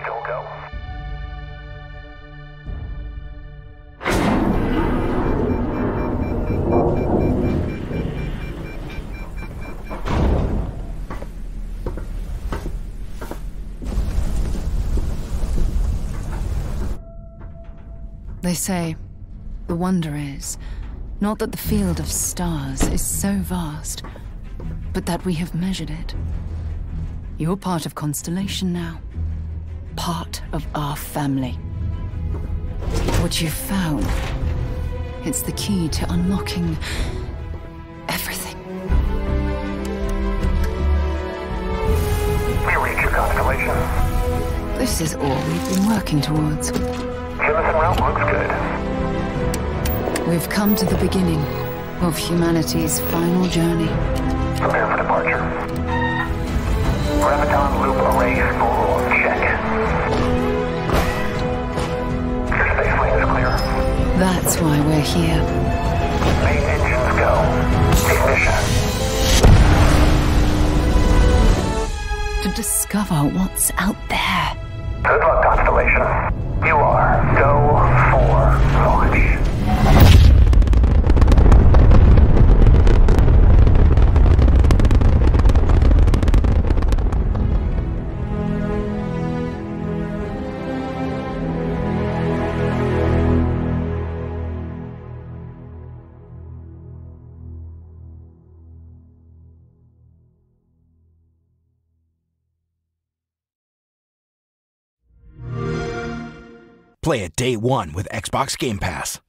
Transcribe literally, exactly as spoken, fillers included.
still go. They say, the wonder is, not that the field of stars is so vast, but that we have measured it. You're part of Constellation now. Part of our family. What you've found, it's the key to unlocking everything. We reach your constellation. This is all we've been working towards. Jemison route looks good. We've come to the beginning of humanity's final journey. Prepare for departure. Graviton loop array full check. Your space lane is clear. That's why we're here. Main engines go. Ignition. To discover what's out there. Good luck, Constellation. You are go for launch. Play it day one with Xbox Game Pass.